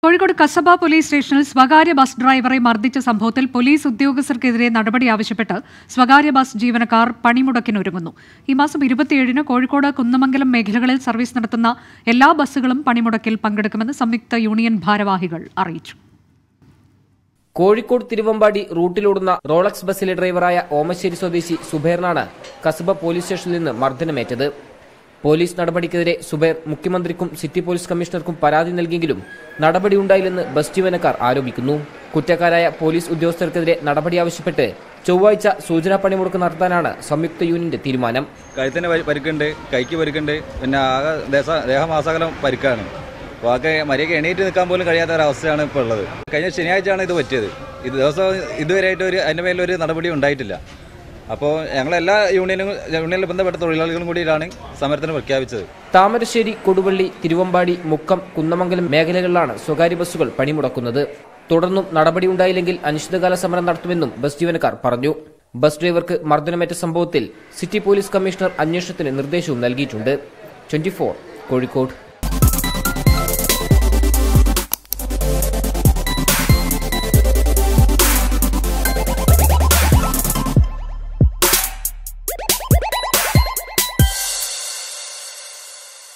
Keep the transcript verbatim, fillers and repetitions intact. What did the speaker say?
Kozhikode Kasaba police സ്റ്റേഷനിൽ സ്വകാര്യ bus ഡ്രൈവറെ മർദ്ദിച്ച സംഭവത്തിൽ പോലീസ് ഉദ്യോഗസ്ഥർക്കെതിരെ നടപടി ആവശ്യപ്പെട്ട് സ്വകാര്യ ബസ് ജീവനക്കാർ പണിമുടക്കിനൊരുങ്ങുന്നു. ഈ മാസം ഇരുപത്തിയേഴിന് കോഴിക്കോട് കുന്നമംഗലം മേഖലകളിൽ സർവീസ് നടത്തുന്ന എല്ലാ ബസ്സുകളും പണിമുടക്കിൽ പങ്കെടുക്കുമെന്ന് സംയുക്ത യൂണിയൻ ഭാരവാഹികൾ അറിയിച്ചു. കോഴിക്കോട് തിരുവമ്പാടി റൂട്ടിലോടുന്ന റോളക്സ് ബസ്സിലെ ഡ്രൈവറായ ഓമശ്ശേരി സ്വദേശി സുബൈറിനാണ് കസബ പോലീസ് സ്റ്റേഷനിൽ നിന്ന് മർദ്ദനമേറ്റത്. പോലീസ് നടപടിക്കെതിരെ സുബൈർ മുഖ്യമന്ത്രിക്കും സിറ്റി പോലീസ് കമ്മീഷണർക്കും പരാതി നൽകിയെങ്കിലും നടപടിയുണ്ടായില്ലെന്ന് ബസ് ജീവനക്കാർ ആരോപിക്കുന്നു. കുറ്റക്കാരായ പോലീസ് ഉദ്യോഗസ്ഥർക്കെതിരെ നടപടി ആവശ്യപ്പെട്ട് ചൊവ്വാഴ്ച സൂചനാ പണിമുടക്ക് നടത്താനാണ് സംയുക്ത യൂണിയന്റെ തീരുമാനം. കഴുത്തിന് പരിക്കുണ്ട്, കൈക്ക് പരിക്കുണ്ട്, പിന്നെ ആകെ ദേഹമാസകലം പരിക്കാണ്. അപ്പോൾ ആകെ മര്യാദ എണീറ്റ് നിൽക്കാൻ പോലും കഴിയാത്ത ഒരവസ്ഥയാണ് ഇപ്പോൾ ഉള്ളത്. കഴിഞ്ഞ ശനിയാഴ്ചയാണ് ഇത് പറ്റിയത്. ഇത് ദിവസം ഇതുവരെയായിട്ട് ഒരു അതിൻ്റെ മേലൊരു നടപടി ഉണ്ടായിട്ടില്ല. അപ്പോൾ ഞങ്ങളെല്ലാ യൂണിയനും യൂണിയനിൽ ബന്ധപ്പെട്ട തൊഴിലാളികളും കൂടിയാണ് സമരത്തിന് പ്രഖ്യാപിച്ചത്. താമരശ്ശേരി, കൊടുവള്ളി, തിരുവമ്പാടി, മുക്കം, കുന്നമംഗലം മേഖലകളിലാണ് സ്വകാര്യ ബസ്സുകൾ പണിമുടക്കുന്നത്. തുടർന്നും നടപടിയുണ്ടായില്ലെങ്കിൽ അനിശ്ചിതകാല സമരം നടത്തുമെന്നും ബസ് ജീവനക്കാർ പറഞ്ഞു. ബസ് ഡ്രൈവർക്ക് മർദ്ദനമേറ്റ സംഭവത്തിൽ സിറ്റി പോലീസ് കമ്മീഷണർ അന്വേഷണത്തിന് നിർദ്ദേശവും നൽകിയിട്ടുണ്ട്. Twenty four Kozhikode.